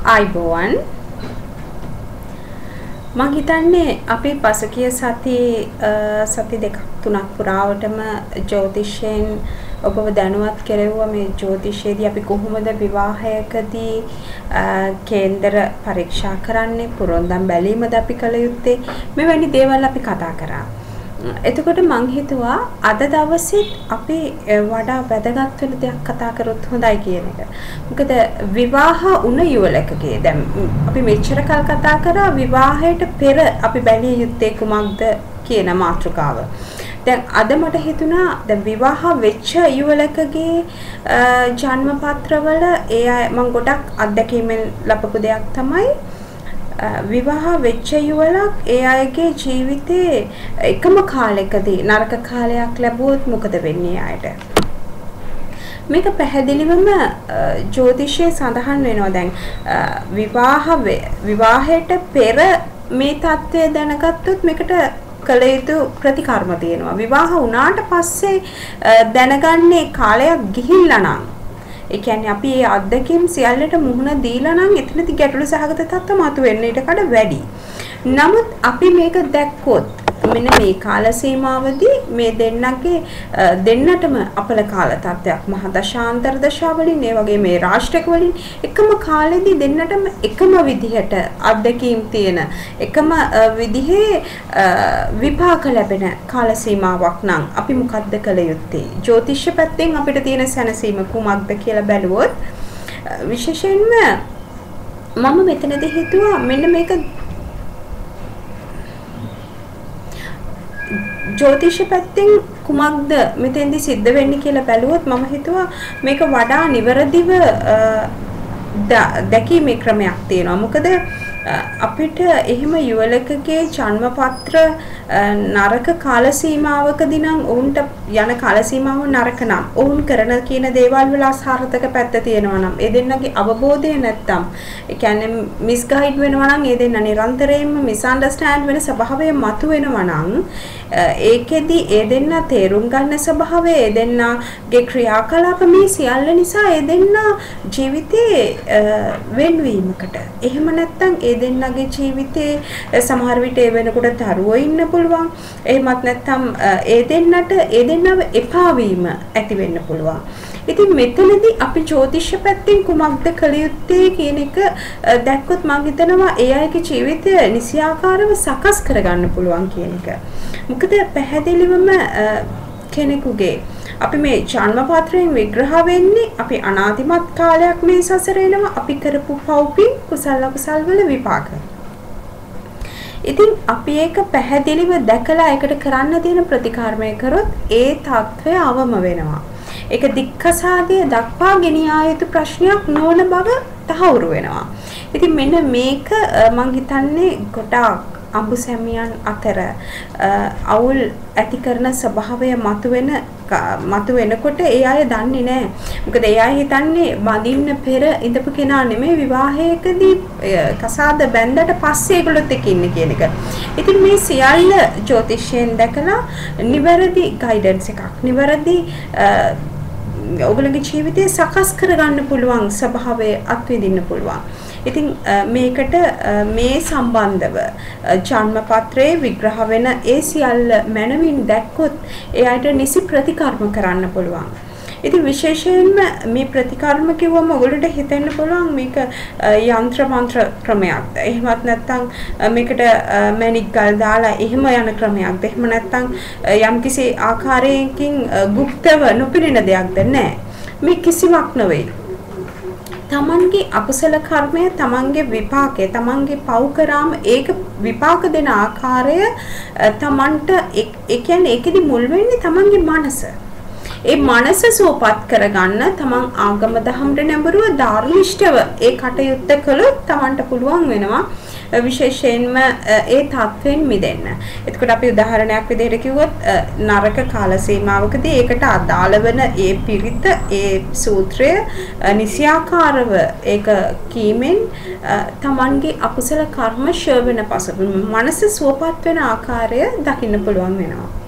ආයිබෝවන් මම හිතන්නේ අපි පසුගිය සති දෙකක් තුනක් පුරාවටම ජ්‍යොතිෂයෙන් ඔබව දැනුවත් කෙරෙව්වා මේ ජ්‍යොතිෂයේදී අපි කොහොමද විවාහයකදී කේන්දර පරීක්ෂා කරන්නේ පුරොන්දම් බැලීමද අපි කළ යුත්තේ මෙවැනි දේවල් අපි කතා කරා. එතකොට මං හිතුවා අද දවසේ අපි වඩා වැදගත් වෙන දෙයක් කතා කරොත් හොඳයි කියන එක. මොකද විවාහ වුණ යුවලකගේ දැන් අපි මෙච්චර කල් කතා කරා විවාහයට පෙර අපි බැලිය යුත්තේ කුමක්ද කියන මාතෘකාව. දැන් අද මට හිතුණා දැන් විවාහ වෙච්ච යුවලකගේ ජන්ම පත්‍රවල මම ගොඩක් අත්දැකීමෙන් ලබපු දෙයක් තමයි විවාහ වෙච්ච යුවලක් ඒ අයගේ ජීවිතේ එකම කාලයකදී නරක කාලයක් ලැබුවොත් මොකද වෙන්නේ ආයට මේක පැහැදිලිවම ජ්‍යොතිෂයේ සඳහන් වෙනවා දැන් විවාහයට පෙර මේ தත්ත්වය දැනගත්තොත් මේකට කළ යුතු ප්‍රතිකර්ම තියෙනවා විවාහ වුණාට පස්සේ දැනගන්නේ කාලයක් ගිහිල්ලා නම් ඒ කියන්නේ අපි මේ අත්දැකීම් සියල්ලට මුහුණ දීලා නම් එතනදී ගැටලු සහගත තත්ත්ව මතුවෙන්න ඊට කඩ වැඩි. නමුත් අපි මේක දැක්කොත් මෙන්න මේ කාල සීමාවදී මේ දෙන්නටම අපල කාල තත්ත්වයක් මහ දශාන්තර දශාවලින් ඒ වගේ මේ රාष्ट्रක වලින් එකම කාලෙදී දෙන්නටම එකම විදිහට අත්දැකීම් තියෙන එකම විදිහේ විපාක ලැබෙන කාල සීමාවක් නම් අපි මොකද්ද කළ යුත්තේ ජ්‍යොතිෂ පැත්තෙන් අපිට තියෙන සැනසීම කුමක්ද කියලා බැලුවොත් විශේෂයෙන්ම මම මෙතනදී හිතුවා මෙන්න මේක ජ්‍යොතිෂ පැත්තෙන් කුමක්ද මෙතෙන්දි සිද්ධ වෙන්නේ කියලා බැලුවොත් මම හිතුවා මේක වඩා නිවැරදිව දැකීමේ ක්‍රමයක් තියෙනවා. මොකද අපිට එහෙම යුවලකගේ ජන්ම පත්‍ර නරක කාල සීමාවකදී නම් ඔවුන්ට යන කාල සීමාව නරක නම් ඔවුන් කරන කියන දේවල් වල අසාර්ථක පැත්ත තියෙනවා නම් ඒ දෙන්නගේ අවබෝධය නැත්තම් ඒ කියන්නේ මිස්ගයිඩ් වෙනවා නම් ඒ දෙන්න නිරන්තරයෙන්ම මිස්අන්ඩර්ස්ටෑන්ඩ් වෙන ස්වභාවය මතුවෙනවා නම් ඒකෙදි ඒ දෙන්න තේරුම් ගන්න ස්වභාවය ඒ දෙන්නගේ ක්‍රියාකලාප මේ සියල්ල නිසා ඒ දෙන්න ජීවිතේ වෙන්වීමකට එහෙම නැත්තම් ඒ දෙන්නගේ ජීවිතේ සමහර විට ඒ වෙනකොට දරුවෝ ඉන්න පුළුවන් එහෙමත් නැත්නම් ඒ දෙන්නව එපා වීම ඇති වෙන්න පුළුවන්. ඉතින් මෙතනදී අපි ජ්‍යොතිෂ පැත්තෙන් කුමක්ද කළ යුත්තේ කියන එක දැක්කොත් මම හිතනවා ඒ අයගේ ජීවිතය නිසියාකාරව සකස් කරගන්න පුළුවන් කියන එක. මොකද පැහැදිලිවම කෙනෙකුගේ අපි මේ ජන්ම පත්‍රයෙන් විග්‍රහ වෙන්නේ අපි අනාදිමත් කාලයක් මේ සසරේ එනවා අපි කරපු පව්පින් කුසල අකුසල් වල විපාක. ඉතින් අපි ඒක පැහැදිලිව දැකලා ඒකට කරන්න තියෙන ප්‍රතිකාරමය කරොත් ඒ தත්ත්වය අවම වෙනවා. ඒක දික්කසාදිය දක්වා ගෙනියා යුතු ප්‍රශ්නයක් නොවන බව තහවුරු වෙනවා. ඉතින් මෙන්න මේක මම හිතන්නේ ගොඩාක් අඹුසැමියන් අතර අවුල් ඇති කරන ස්වභාවය මතුවෙනකොට ඒ අය දන්නේ නැහැ. මොකද ඒ අය හිතන්නේ බඳින්න පෙර ඉඳපු කෙනා නෙමෙයි විවාහයකදී කසාද බැඳලා පස්සේ ඒගොල්ලොත් එක්ක ඉන්නේ කියන එක. ඉතින් මේ සියල්ල ජ්‍යොතිෂයෙන් දැකලා නිවැරදි ගයිඩන්ස් එකක් නිවැරදි ඔයගොල්ලෝගේ ජීවිතය සකස් කරගන්න පුළුවන් ස්වභාවය අත්විඳින්න පුළුවන්. ඉතින් මේකට මේ සම්බන්ධව ජන්ම පත්‍රයේ විග්‍රහ වෙන ඒ සියල්ල මනමින් දැක්කොත් එයාට නිසි ප්‍රතිකර්ම කරන්න පුළුවන්. ඉතින් විශේෂයෙන්ම මේ ප්‍රතිකර්ම කිව්වම ඔයගොල්ලන්ට හිතෙන්න පුළුවන් මේක යంత్ర මන්ත්‍ර ක්‍රමයක්ද? එහෙමත් නැත්නම් මේකට මැණික් ගල් දාලා එහෙම යන ක්‍රමයක්ද? එහෙම නැත්නම් යම්කිසි ආකාරයකින් গুপ্তව නොපිරෙන දෙයක්ද? නැහැ. මේ කිසිවක් නෙවෙයි. තමන්ගේ අකුසල කර්මය තමන්ගේ විපාකය තමන්ගේ පව් කරාම ඒක විපාක දෙන ආකාරය තමන්ට ඒ කියන්නේ ඒකෙදි මුල් වෙන්නේ තමන්ගේ මනස. ඒ මනස සෝපත් කරගන්න තමන් ආගම දහමට නැඹුරුව ධර්මිෂ්ඨව ඒ කටයුත්ත කළොත් තමන්ට පුළුවන් වෙනවා විශේෂයෙන්ම ඒ තත්වෙන් මිදෙන්න. එතකොට අපි උදාහරණයක් විදිහට කිව්වොත් නරක කාල සීමාවකදී ඒකට අදාළ වෙන ඒ පිරිත ඒ සූත්‍රය නිසියාකාරව ඒක කීමෙන් තමන්ගේ අකුසල කර්ම ෂය වෙන පසු මනස සුවපත් වෙන ආකාරය දකින්න පුළුවන් වෙනවා.